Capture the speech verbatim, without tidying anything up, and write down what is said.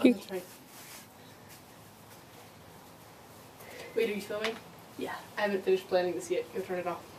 Oh, that's right. Wait, are you filming? Yeah. I haven't finished planning this yet. Go turn it off.